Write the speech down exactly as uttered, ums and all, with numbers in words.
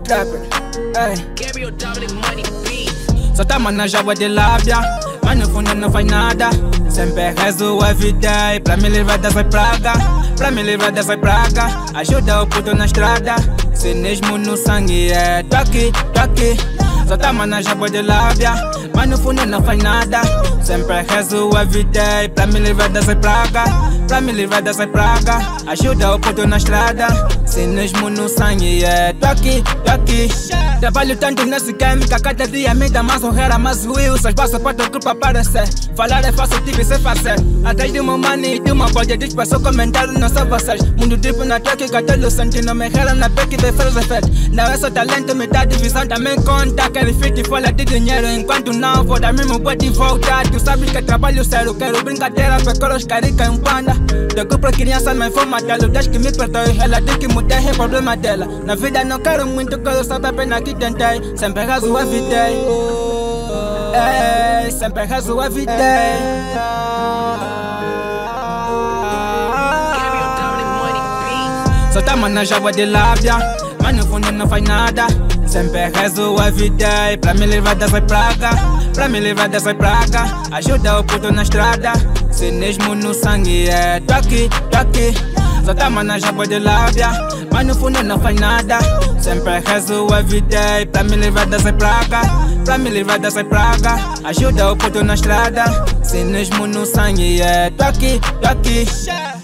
trapper, ei. Só tá na jágua de lábia, mas no fundo não faz nada. Sempre rezo everyday pra me livrar dessa praga, pra me livrar dessa praga. Ajuda o puto na estrada, cinismo no sangue, é. Tô aqui, tô aqui. Só tá na jágua de lábia, mas no fundo não faz nada. Sempre rezo everyday pra me livrar dessa praga, pra me livrar dessa praga. Ajuda o puto na estrada, cinismo no sangue, é. Tô aqui, tô aqui. Trabalho tanto nesse game que a cada dia me dá mais honra, mais will. Seus passos para o grupo aparecer. Falar é fácil, tive sem fazer. Atrás de uma money e de uma boia, dispersou comentário, não são vocês. Mundo tipo na track, catelo sentindo me rela na beck de fez efeito. Não é só talento, me dá divisão, também conta. Quero fit e folha de dinheiro, enquanto não vou dar mesmo boa de volta. Tu sabes que é trabalho sério, quero brincadeira, pecoros, os carica e um panda. De grupo criança não informa dela, desde que me perdoe, ela diz que mudei, é problema dela. Na vida não quero muito, quero só a pena que tentei. Sempre rezo everyday, ei, sempre rezo everyday. Só tá na jágua de lábia, mas no fundo não faz nada. Sempre rezo everyday pra me livrar dessa praga, pra me livrar dessa praga. Ajuda o puto na estrada, cinismo no sangue, é. Tô aqui, tô aqui. Só tá na jágua de lábia, mas no fundo não faz nada. Sempre rezo everyday pra me livrar dessa praga, pra me livrar dessa praga. Ajuda o puto na estrada, cinismo no sangue, é. Tô aqui, tô aqui.